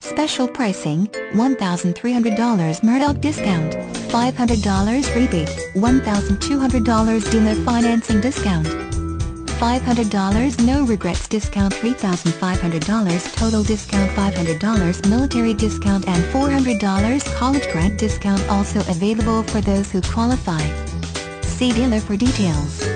Special pricing, $1,300 Murdock discount, $500 rebate, $1,200 dealer financing discount, $500 no regrets discount, $3,500 total discount, $500 military discount and $400 college grant discount also available for those who qualify. See dealer for details.